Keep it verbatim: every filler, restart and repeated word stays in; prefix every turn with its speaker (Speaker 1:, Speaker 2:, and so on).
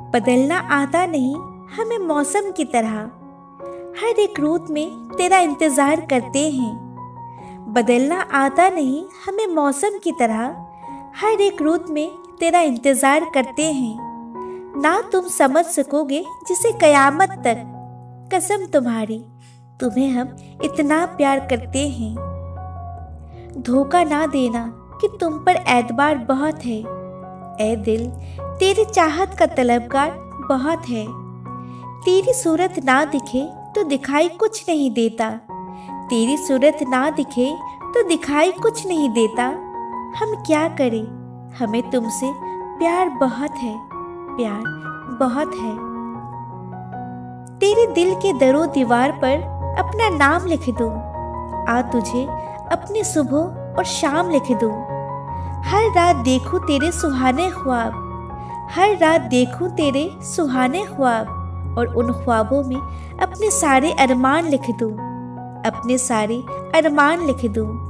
Speaker 1: बदलना आता नहीं हमें मौसम की तरह, हर एक रुत में तेरा इंतज़ार करते हैं। बदलना आता नहीं हमें मौसम की तरह, हर एक रुत में तेरा इंतज़ार करते हैं। ना तुम समझ सकोगे जिसे कयामत तक, कसम तुम्हारी तुम्हें हम इतना प्यार करते हैं। धोखा ना देना कि तुम पर एतबार बहुत है, ए दिल तेरी चाहत का तलबगार बहुत है। तेरी सूरत ना दिखे तो दिखाई कुछ नहीं देता, तेरी सूरत ना दिखे तो दिखाई कुछ नहीं देता। हम क्या करें, हमें तुमसे प्यार बहुत है, प्यार बहुत है। तेरे दिल के दरो दीवार पर अपना नाम लिख दूं, आ तुझे अपनी सुबह और शाम लिख दूं। हर रात देखूं तेरे सुहाने ख्वाब, हर रात देखूं तेरे सुहाने ख्वाब, और उन ख्वाबों में अपने सारे अरमान लिख दूं, अपने सारे अरमान लिख दूं।